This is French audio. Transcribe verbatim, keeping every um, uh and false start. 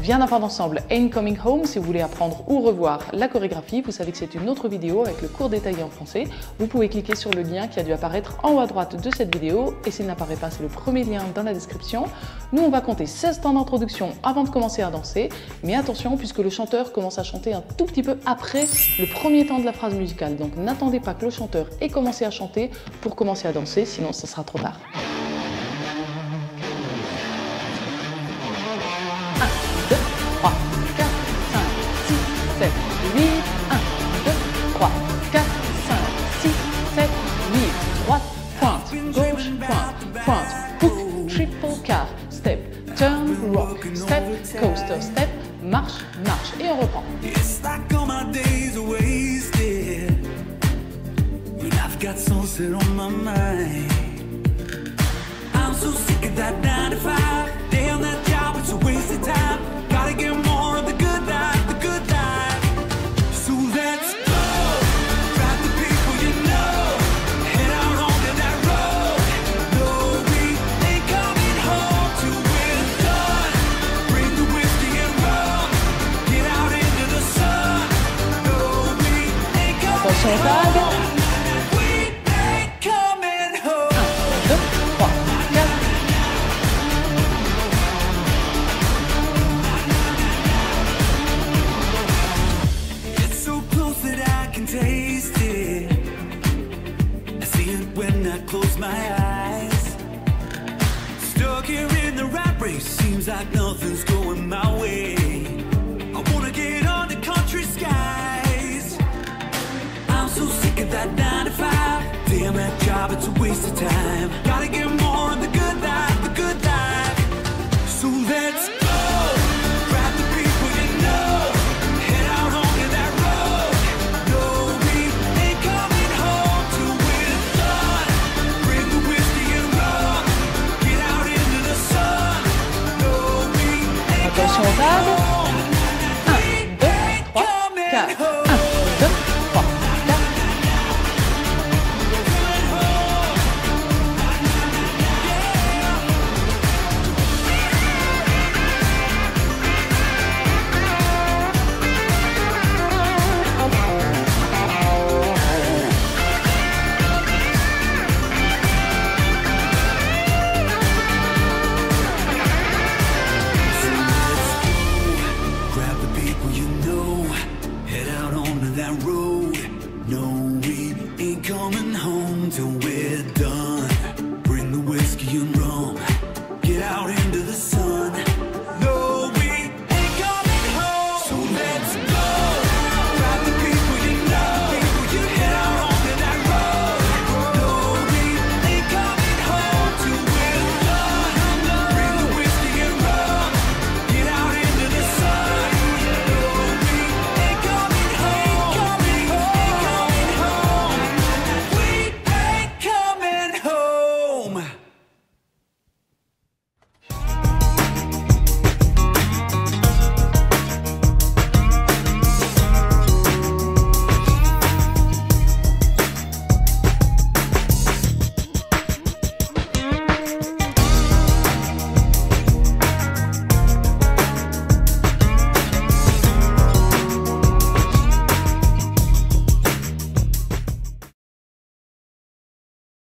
vient d'apprendre ensemble Ain't Coming Home. Si vous voulez apprendre ou revoir la chorégraphie, vous savez que c'est une autre vidéo avec le cours détaillé en français. Vous pouvez cliquer sur le lien qui a dû apparaître en haut à droite de cette vidéo et s'il n'apparaît pas, c'est le premier lien dans la description. Nous, on va compter seize temps d'introduction avant de commencer à danser, mais attention puisque le chanteur commence à chanter un tout petit peu après le premier temps de la phrase musicale. Donc n'attendez pas que le chanteur ait commencé à chanter pour commencer à danser, sinon ça sera trop tard. Rock, step, coaster, step, marche, marche, et on reprend. It's like all my days are wasted, and I've got sunset on my mind. I'm so sick of that nine to five, damn that job, it's a waste of time. Gotta get more of the good life, the good life. So let's go, drive the people you know, head out onto that road. No, we ain't coming home till we're done. Bring the whiskey and rum, get out into the sun. No, we ain't coming home. We ain't coming home. un, deux, trois, quatre. It's so close that I can taste it. I see it when I close my eyes. Stuck here in the rat race, seems like nothing's going my way. I wanna get on the country skies. I'm so sick of that nine to five, damn that job, it's a waste of time. Gotta get more of the good life, the good life. So let's go, grab the people you know, head out onto that road. No, we ain't coming home till we're done. Bring the whiskey and rum, get out into the sun. No, we ain't coming home. un, deux, trois, quatre. un, deux, trois, quatre. Grab the people you know, head out onto that road. No, we ain't coming home till we're done.